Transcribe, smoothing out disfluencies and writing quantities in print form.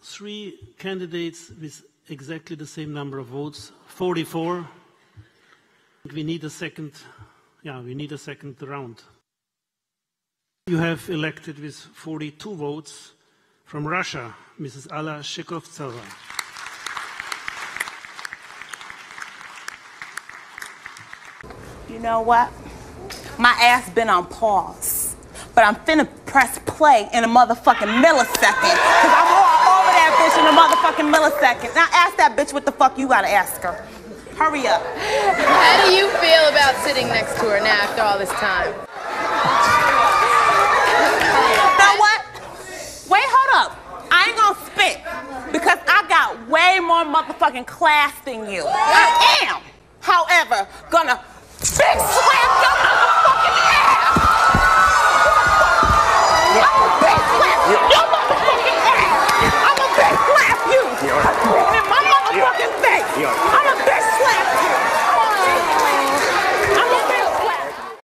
3 candidates with exactly the same number of votes, 44. We need a second, we need a second round. You have elected with 42 votes from Russia, Mrs. Alla Shekovtseva. You know what? My ass been on pause, but I'm finna press play in a motherfucking millisecond, cause I'm all over that bitch in a motherfucking millisecond. Now ask that bitch what the fuck you gotta ask her. Hurry up. How do you feel about sitting next to her now after all this time? You know what? Wait, hold up. I ain't gonna spit, because I got way more motherfucking class than you. I am, however, gonna big slam your